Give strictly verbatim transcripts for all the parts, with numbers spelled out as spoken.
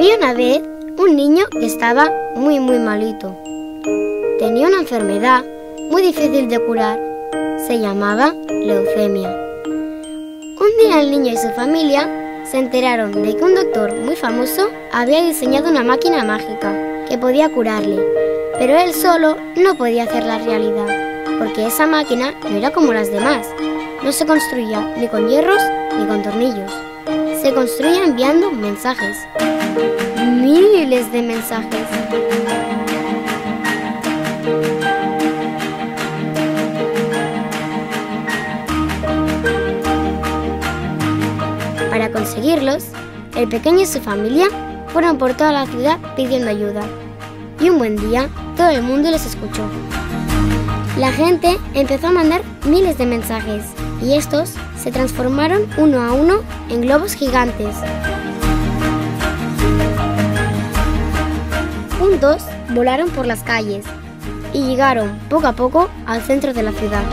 Había una vez un niño que estaba muy muy malito. Tenía una enfermedad muy difícil de curar. Se llamaba leucemia. Un día el niño y su familia se enteraron de que un doctor muy famoso había diseñado una máquina mágica que podía curarle, pero él solo no podía hacerla realidad, porque esa máquina no era como las demás. No se construía ni con hierros ni con tornillos. Se construía enviando mensajes. Miles de mensajes. Para conseguirlos, el pequeño y su familia fueron por toda la ciudad pidiendo ayuda. Y un buen día, todo el mundo les escuchó. La gente empezó a mandar miles de mensajes y estos se transformaron uno a uno en globos gigantes. Juntos volaron por las calles y llegaron poco a poco al centro de la ciudad.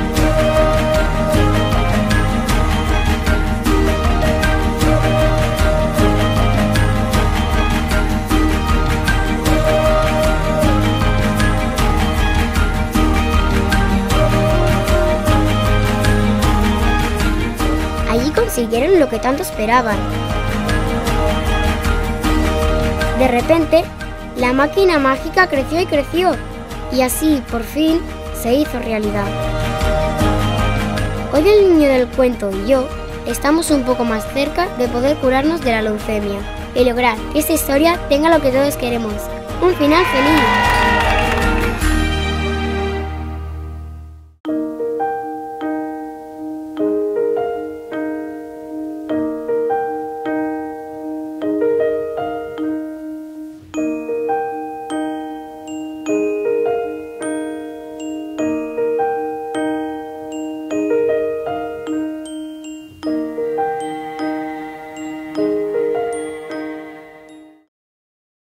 Allí consiguieron lo que tanto esperaban. De repente, la máquina mágica creció y creció, y así, por fin, se hizo realidad. Hoy el niño del cuento y yo estamos un poco más cerca de poder curarnos de la leucemia y lograr que esta historia tenga lo que todos queremos, un final feliz.